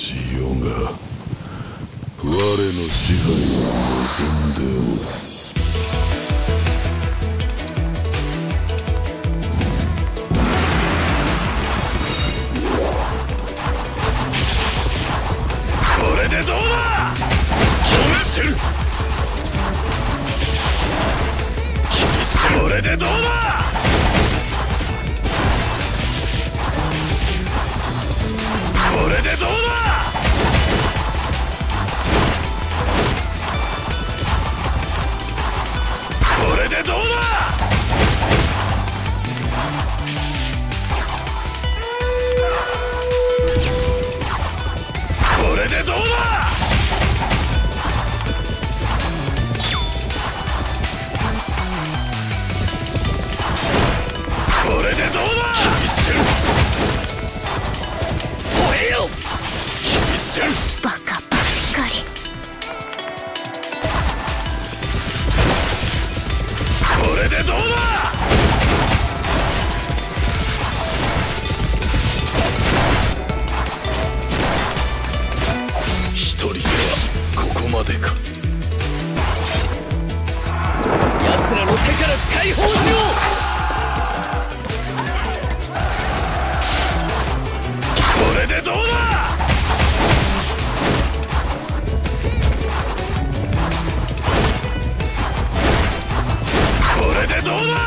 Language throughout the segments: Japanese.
しよが我の支配を望んでおる。これでどうだ。決めてる。これでどうだ。これでどうだ。これでどうだ。これでどうだ。これでどうだ。吠えよ。 バカばっかり。 これでどうだ。一人ではここまでか。奴らの手から解放しよう。これでどうだ。これでどうだ。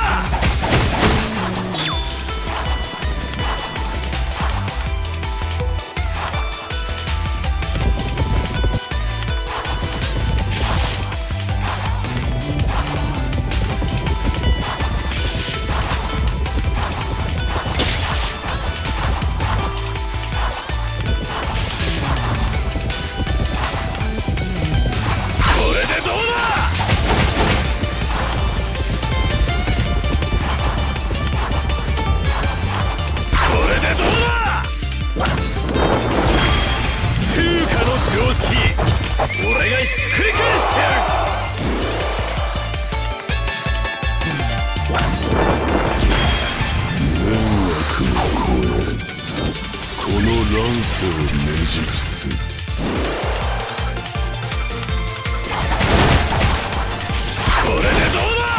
俺がひっくり返してやる。善悪を超えこの乱世をねじ伏せ。これでどうだ。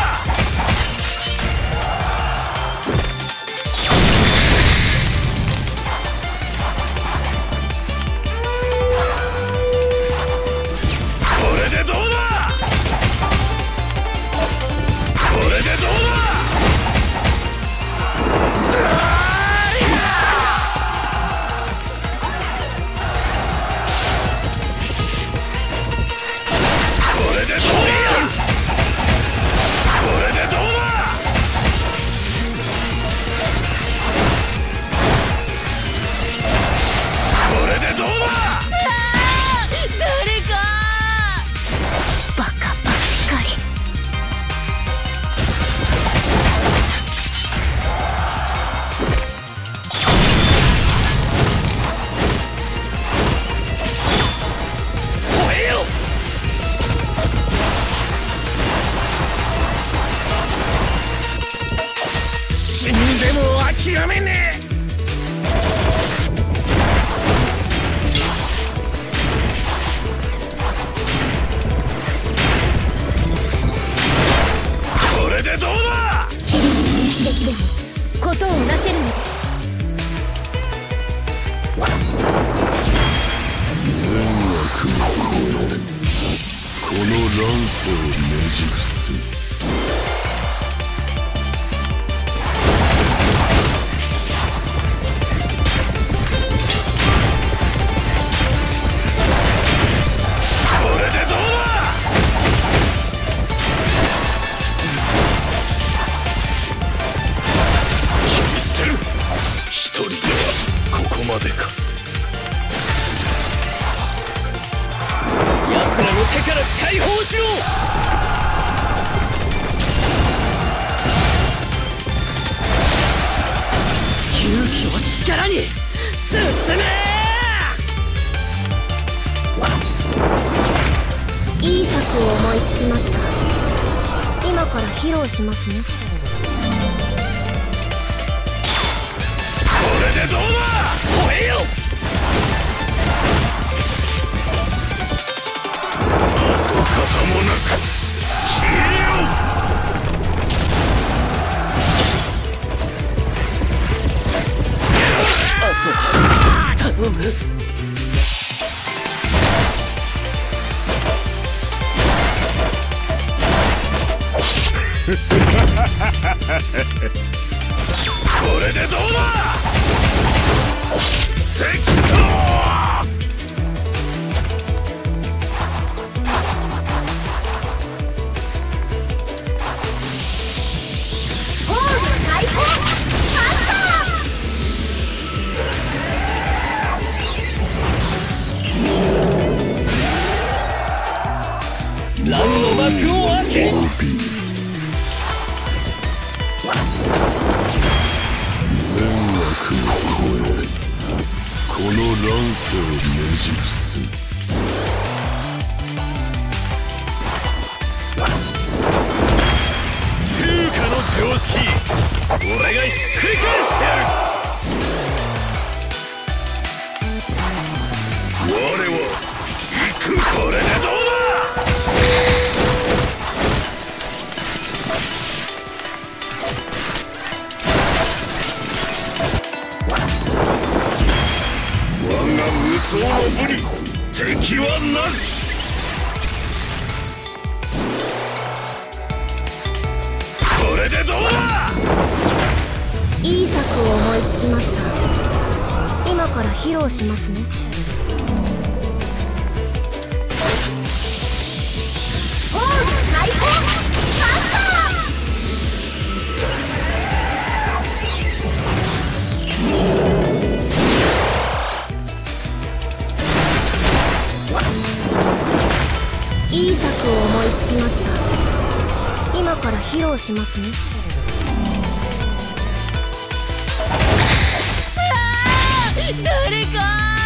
これでどうだ。これでどうだ。これでどうだ。これでどうだ。 誰か。バカばっかり。 吠えよ。死んでも諦めねえ。これでどうだ。 一撃でもことをなせるのです。 善悪を超えこの乱世をねじ伏せ。これでどうだ。気にせる。一人ではここまでか。奴らの手から解放しろ。勇気を力に進め。 いい策を思いつきました。今から披露しますね。 これでどうだ。吠えよ。 これでどうだ。セクショ乱の幕を開け。 善悪を超え、この乱世をねじ伏す。 中華の常識、俺がひっくり返してやる。 我は行く。これでどうだ。我が無双の武に敵はなし。これでどうだ。 いい策を思いつきました。今から披露しますね。いい策を思いつきました。今から披露しますね。 誰か。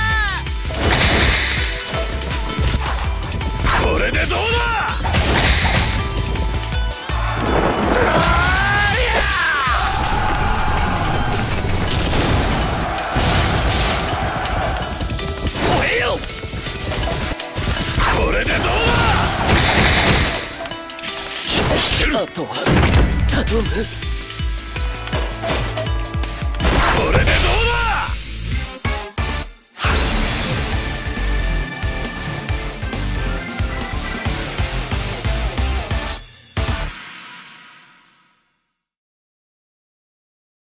これでどうだ。 吠えよ。 これでどうだ。気にしてる。 あとは頼む。 これでどうだ。